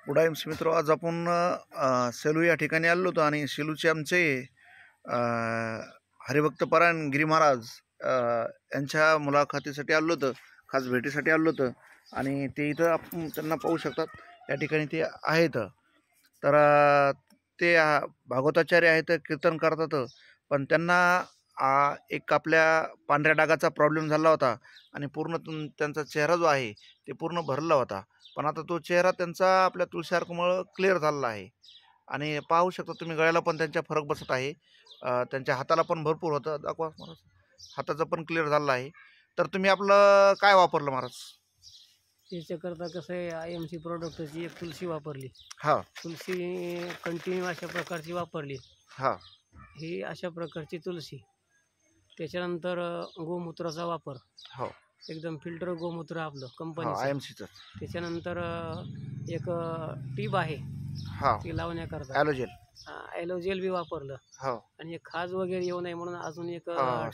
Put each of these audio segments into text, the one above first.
पुढा मित्र, आज आपण सेलू या ठिकाणी आलो होतो आणि सेलूचे आमचे हरिभक्त परायण गिरी महाराज यांच्या मुलाखतीसाठी आलो होतो, खास भेटीसाठी आलो होतो. आणि ते इथं आपण त्यांना पाहू शकतात, या ठिकाणी ते आहेत. तर ते भागवताचार्य आहेत, कीर्तन करतात. पण त्यांना एक आपल्या पांढऱ्या डागाचा प्रॉब्लेम झाला होता आणि पूर्ण त्यांचा चेहरा जो आहे ते पूर्ण भरला होता. पण आता तो चेहरा त्यांचा आपल्या तुळशी अर्कमुळे क्लिअर झालेला आहे. आणि पाहू शकता तुम्ही, गळ्याला पण त्यांच्या फरक बसत आहे. त्यांच्या हाताला पण भरपूर होतं, दाखवा महाराज, हाताचं पण क्लिअर झालं आहे. तर तुम्ही आपलं काय वापरलं महाराज? याच्याकरता कसं आहे, IMC प्रोडक्टची एक तुळशी वापरली. हा, तुळशी कंटिन्यू अशा प्रकारची वापरली. हा, ही अशा प्रकारची तुळशी. त्याच्यानंतर गोमूत्राचा वापर, हो, एकदम फिल्टर गोमूत्र आपलं कंपनीचं, IMCचं. त्याच्यानंतर एक टीप आहे, हा, ती लावण्याकरता ॲलोजेल बी वापरलं. हो. आणि एक खाज वगैरे येऊ नये म्हणून अजून एक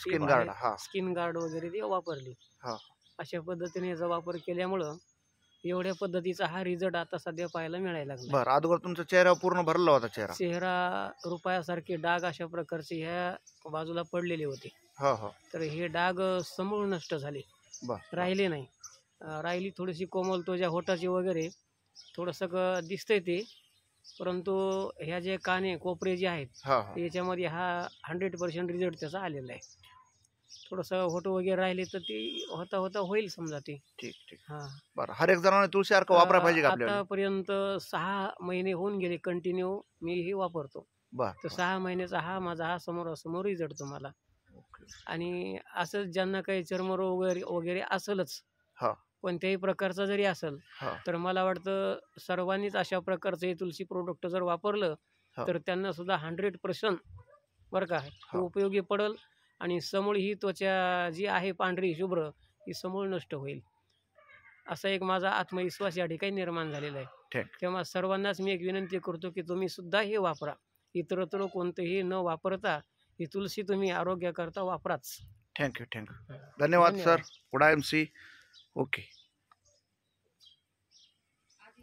स्किन गार्ड वगैरे ती वापरली. अशा पद्धतीने याचा वापर केल्यामुळं एवढ्या पद्धतीचा हा रिझल्ट आता सध्या पाहायला मिळायला लागला. बरं, अगोदर तुमचा चेहरा पूर्ण भरला होता, चेहरा रुपयासारखे डाग अशा प्रकारचे ह्या बाजूला पडलेले होते. तर हे डाग समूळ नष्ट झाले, राहिले नाही. राहिली थोडीशी कोमलत्वजा होटाची वगैरे थोडंसं दिसतंय ते, परंतु ह्या जे काने कोपरे जे आहेत याच्यामध्ये हा 100% रिझल्ट त्याचा आलेला आहे. थोडंसं होटो वगैरे राहिले तर ते होता होता होईल समजा ते. ठीक ठीक. हां, बरं. हर एक जणांनी तुळशी अर्क वापरा पाहिजे का आपल्याला? आतापर्यंत 6 महिने होऊन गेले कंटिन्यू मी हे वापरतो. तर 6 महिन्याचा हा माझा समोरासमोर रिझल्ट तुम्हाला. आणि असंच ज्यांना काही चर्मरोग वगैरे असेलच, कोणत्याही प्रकारचा जरी असेल, तर मला वाटतं सर्वांनीच अशा प्रकारचं हे तुळशी प्रोडक्ट जर वापरलं तर त्यांना सुद्धा 100% बरं का उपयोगी पडेल. आणि समूळ ही त्वचा जी आहे पांढरी शुभ्र, ही समूळ नष्ट होईल, असा एक माझा आत्मविश्वास या ठिकाणी निर्माण झालेला आहे. तेव्हा सर्वांनाच मी एक विनंती करतो की तुम्ही सुद्धा हे वापरा. इतरत्र कोणतेही न वापरता ही तुळशी तुम्ही आरोग्याकरता वापराच. थँक्यू, धन्यवाद सर. पुढा IMC. ओके.